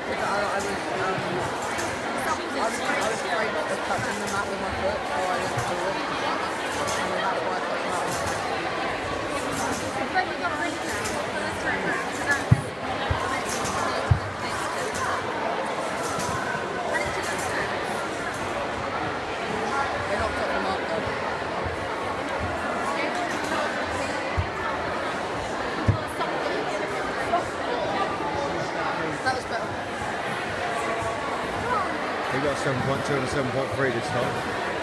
I was afraid of touching the mat with my foot, so I didn't do it. And then that's why I touched the mat with my foot. They knocked off the mark though. That was better. He got 7.2 and a 7.3 this time.